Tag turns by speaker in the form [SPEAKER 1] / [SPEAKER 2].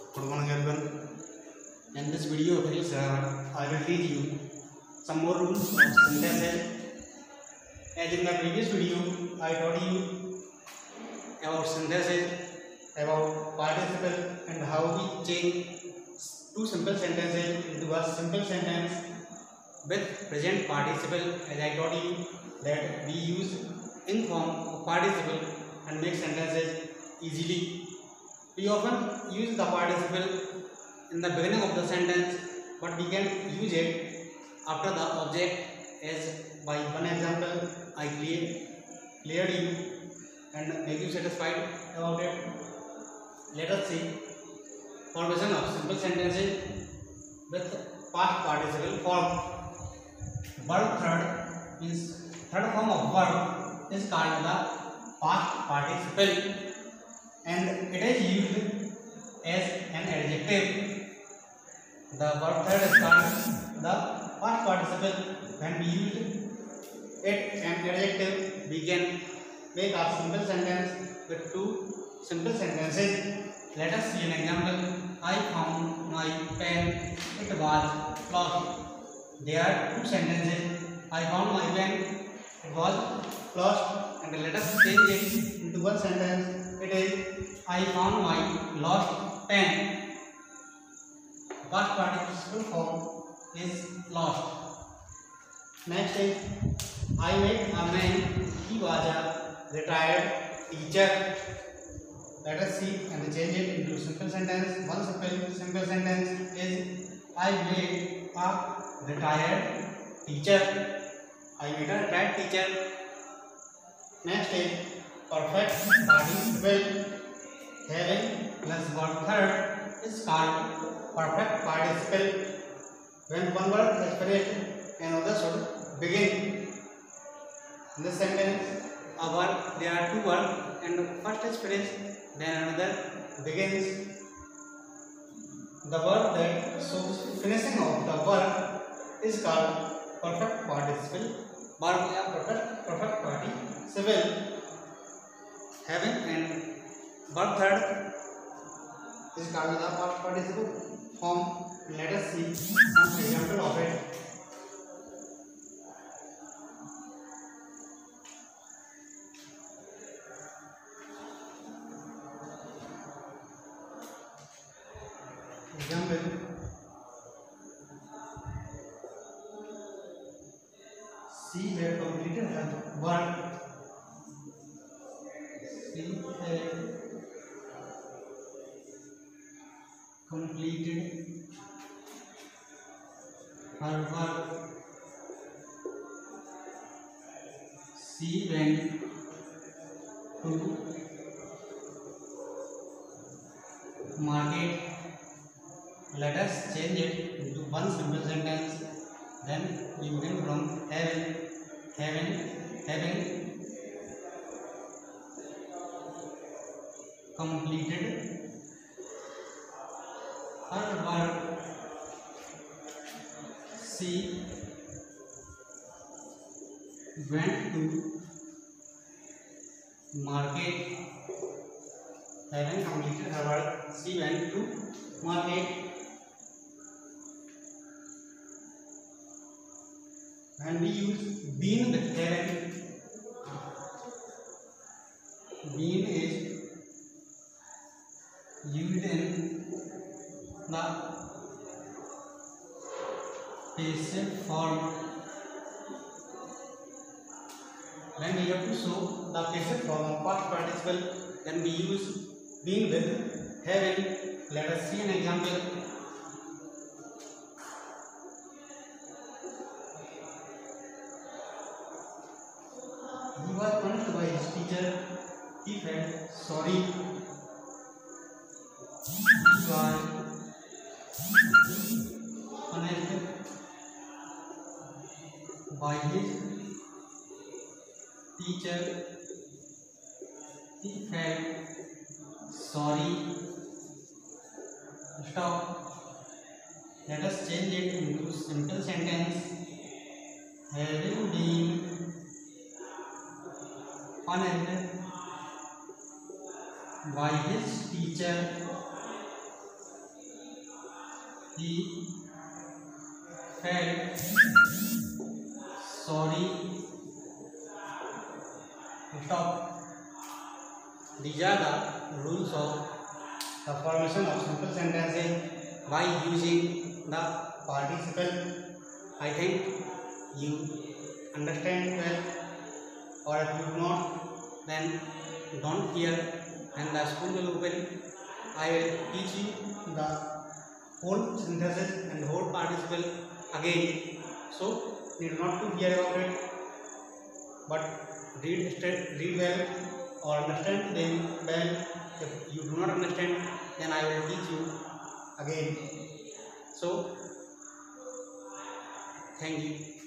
[SPEAKER 1] Good morning everyone. In this video of English grammar, I will teach you some more rules of synthesis. As in the previous video, I taught you about synthesis, about participle, and how we change two simple sentences into a simple sentence with present participle. As I taught you that we use in form of participle and make sentences easily. We often use the participle in the beginning of the sentence, but we can use it after the object. As by one example, I cleared you and make you satisfied about it. Let us see formation of simple sentences with past participle form. Verb third means third form of verb is called the past participle, and it is used as an adjective. The verb third is called the past participle. When we use it an adjective, we can make a simple sentence with two simple sentences. Let us see an example. I found my pen. It was lost. There are two sentences. I found my pen. It was lost. And let us change it into one sentence. It is I found my lost pen. Past participle form is lost. Next is I met a man. He was a retired teacher. Let us see and change it into simple sentence. One simple sentence is I met a retired teacher. I met a retired teacher. Next is perfect participle. Having plus verb third is called perfect participle. When one word is finished, another should begin. In this sentence, there are two words, and first is finished, then another begins. The word that shows finishing of the verb is called perfect participle. Verb perfect participle. Having and verb third is called the past participle form. Let us see some example of it. Example: she had completed her work. She had completed her work. She went to market. Let us change it into one simple sentence. Then we begin from having completed her work. She went to market. Having completed her work, she went to market. When we use been with having, been is used in the passive form. When we have to show the passive form of past participle, then we use been with having. Let us see an example. He was punished by his teacher. He felt sorry. He was punished by his teacher. He felt sorry. Stop. Let us change it into simple sentence. Having been punished by his teacher, He felt sorry. Stop. These are the rules of the formation of simple sentences by using the participle. I think you understand well, or if you do not, then don't fear. When the school will open, I will teach you the whole synthesis and whole participle again. So need not to fear about it, but read well or understand them well. If you do not understand, then I will teach you again. So thank you.